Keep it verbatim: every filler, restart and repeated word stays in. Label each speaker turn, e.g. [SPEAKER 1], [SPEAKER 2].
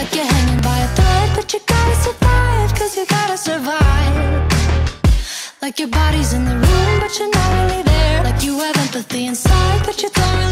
[SPEAKER 1] like you're hanging by a thread, but you gotta survive, cause you gotta survive. Like your body's in the room, but you're not really there. Like you have empathy inside, but you don't really